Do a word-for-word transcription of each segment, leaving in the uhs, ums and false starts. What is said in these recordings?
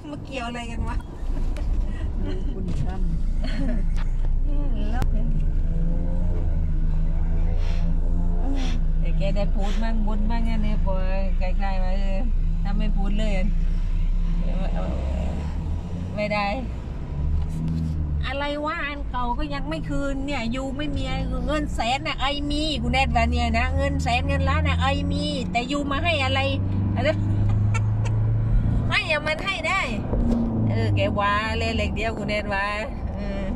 มาเกี่ยวอะไรกันวะคุณทำแล้วแต่แกได้พูดบ้างบุญบ้างเนี่ยพอใกล้ๆมาถ้าไม่พูดเลยไม่ได้อะไรวะอันเก่าก็ยังไม่คืนเนี่ยอยู่ไม่มีเงินแสนนะไอมีกูแนทว่าเนี่ยนะเงินแสนเงินล้านนะไอมีแต่อยู่มาให้อะไรอะไรให้อย่ามันให้ได้เออแกว่าเล่นเล็กเดียวกูแนทว่าเออ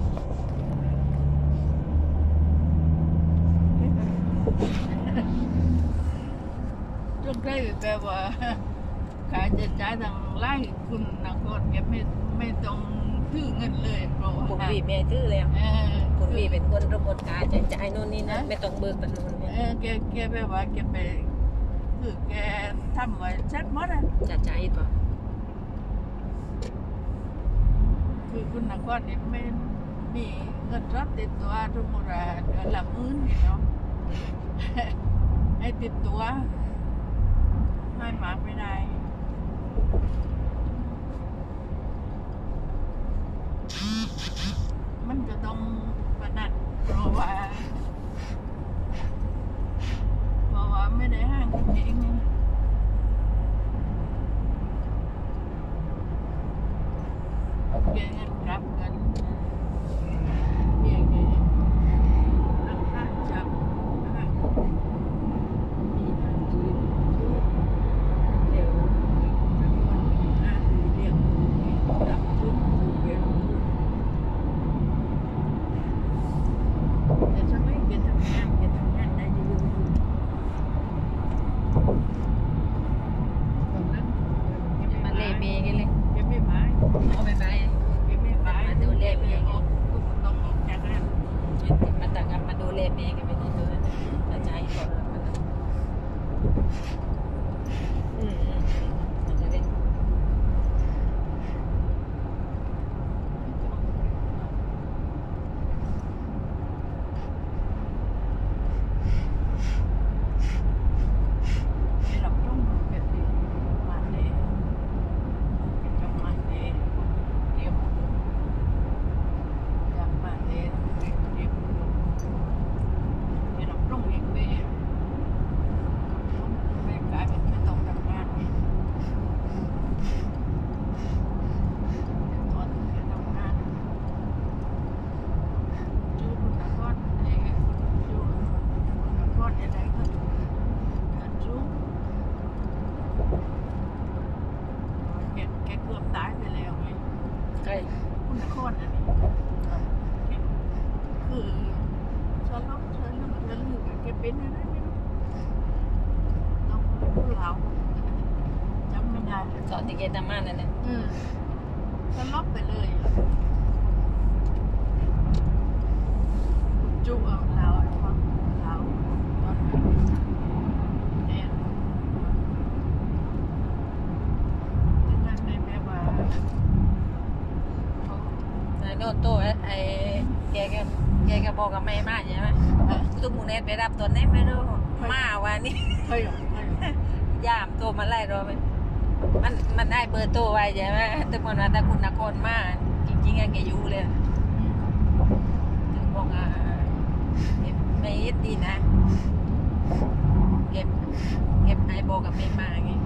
จนได้แบบว่าการจะจ่ายทางไล่คุณนักโทษแกไม่ไม่ต้องถือเงินเลยเพราะว่าผมบีบแม่ถือเลยคุณบีเป็นคนระบบการจ่ายจ่ายโน่นนี่นะไม่ต้องเบิกเป็นโน่นเออแกแกแบบว่าแกไปคือแกทำไว้ชัดหมดอ่ะจ่ายจ่ายป่ะคือคุณนักโทษเนี่ยไม่มีเงินรับติดตัวทุกเดือนเดือนละหมื่นเนาะให้ติดตัวให้หมาไม่ได้มันก็ต้องประนัดเพราะว่าเพราะว่าไม่ได้ห้างกันเองไงเก็บเงินกลับกันเบี้ยเงินราคาจับห้างมีห้างคืนเดี๋ยวจำนวนมีห้างเรียกรับทุนเบี้ยแต่ทำไมแกทำงานแกทำงานได้ดีอยู่ตรงนั้นมาเล่เมย์กันเลยแกไม่หมายเอาไปไปแกไม่หมายมาดูเล่เมย์กันก็ต้องออกจากงานมาต่างกันมาดูเล่เมย์กันไปที่ตัวนั้นกระจายก่อนอืมมันจะได้เป็นอะไรไม่รู้ต้องพูดเราจำไม่ได้สอนติเกตามานั่นแหละอืมสลบไปเลยจุเอาเราฟังเราตอนเนี่ยดังนั้นในแบบว่าไอ้โน่นโต้ไอ้แกแกแกก็บอกกับแม่มาใช่ไหมตุ้มมูเนตไปรับตัวนี้ไม่รู้มาวันนี้เฮ้ยย่ามโตมาไล่รอไปมันมันได้เบอร์โตไว้ใช่ไหมตึกมันว่าแต่คุณนครมาจริงๆไงแกอยู่เลยถึงบอกอ่ะไม่ยึดดีนะเก็บเก็บไอโบกับแม่มาไง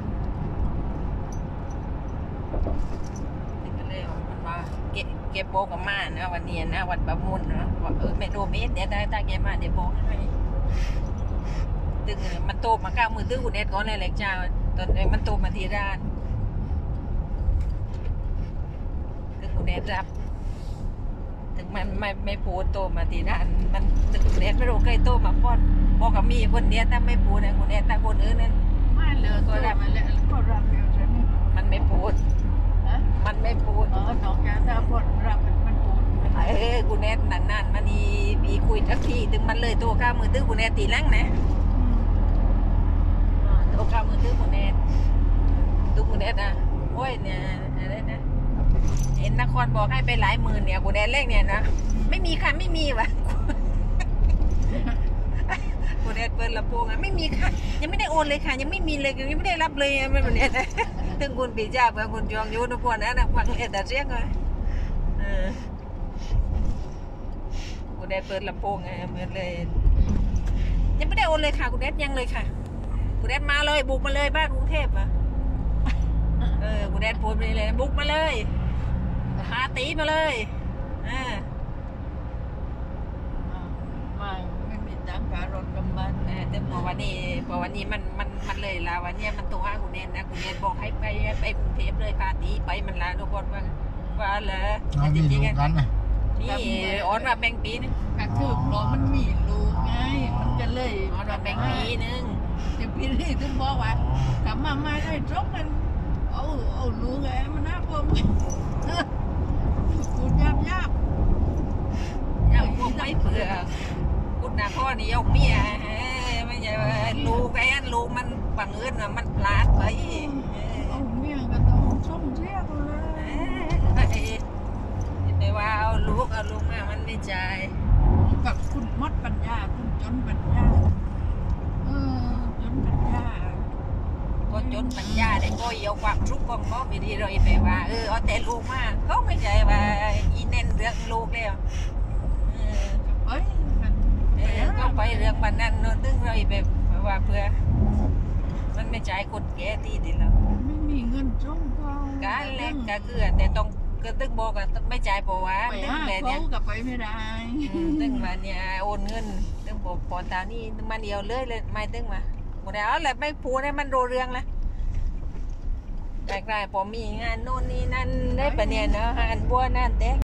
ถึงก็เลยมันว่าเก็บเก็บโบกับมานะวันนี้นะวันประมุนนะว่าเออแม่โดเมสเดี๋ยวได้ตาแกมาเดี๋ยวโบให้ตึงมันโตมาเก้ามือตื้อคุณเอ็ดก้อนอะไรเล็กจ้าตอนนี้มันโตมาทีด้านตึงคุณเอ็ดรับถึงมันไม่ไม่พูดโตมาทีด้านมันตึงคุณเอ็ดไม่รู้เคยโตมาป้อนบอกกับมีคนเนี้ยแต่ไม่พูดนะคุณเอ็ดแต่คนอื่นนั้นไม่เลยก็รับมันก็รับเดียวใช่ไหมมันไม่พูดมันไม่พูดเออน้องแกถ้าพูดรับมันพูดเออคุณเอ็ดนานๆมันมีมีคุยทักทีถึงมันเลยโตข้ามือตื้อคุณเอ็ดตีลังนะโอกาสมือถือคุณเอ็ดดูคุณเอ็ดนะโอ้ยเนี่ยอะไรนะเห็นนครบอกให้ไปหลายหมื่นเนี่ยคุณเอ็ดเลขเนี่ยนะไม่มีค่ะไม่มีวะคุณแอดเปิดลำโพงอ่ะไม่มีค่ะยังไม่ได้โอนเลยค่ะยังไม่มีเลยยังไม่ได้รับเลยไม่แบบนี้นะถึงคุณปีจ้าเมื่อคุณจองยูนุพรนะนะฟังเอ็ดแต่เสียงเลยเออคุณแอดเปิดลำโพงไงเหมือนเลยยังไม่ได้โอนเลยค่ะคุณแอดยังเลยค่ะคุณแอดมาเลยบุกมาเลยบ้านกรุงเทพอ่ะเออคุณแอดพูดไปเลยบุกมาเลยพาตีมาเลยอ่าไม่ไม่มีตังค์ค่ารถกำบันเออแต่พอวันนี้พอวันนี้มันมันมันเลยลาวันนี้มันตัวห้าคุณเนนนะคุณเนนบอกให้ไปไปกรุงเทพเลยพาตีไปมันลาทุกคนว่าว่าเหรอเรามีลูกกันนะนี่ออนว่าแบ่งปีนึงก็คือเพราะมันมีลูกไงมันก็เลยออนว่าแบ่งปีนึงจะพี่นี่ถึงบอกว่ากลับมามาได้จบกันเอาเอาลูกไงมันน่าพวกกูยับยับเอาพวกไม่เผื่อคุณนาพ่อนี่เอาเมียไม่ใช่ลูกไอ้ลูกมันบังเอิญว่ามันพลาดไปเอาเมียก็ต้องส้มเชียกเลยไปว่าเอาลูกเอาลูกมามันไม่ใจกับคุณมดปัญญาคุณจนปัญญาเออจนปัญญาก็จนปัญญาได้ก็เอาความทุกข์ของพ่อไม่ดีเลยไปว่าเออเอาแต่ลูกมาเขาไม่ใจว่าอีเน้นเรื่องลูกแล้วเออเอ้ยเออก็ไปเรื่องบันนั้นโน่นตึงเลยไปว่าเพื่อมันไม่ใจคนแก่ที่ดิแล้วไม่มีเงินจ้องเขาการเล็กก็คือแต่ต้องก็ตึงบอกอะไม่ใจเพราะว่าไปตึงหาแบบเขาเนี้ยกับไปไม่ได้อืมตึงมาเนี่ยโอนเงินตึงบอกพอตานี่มาเดียวเลยเลยไม่ตึงมาหมดแล้วแหละไม่พูดให้มันโรเรื่องละแปลกๆพอมีงานโน่นนี่นั่นได้ปะเนี่ยเนาะงานบัวนั่นเต้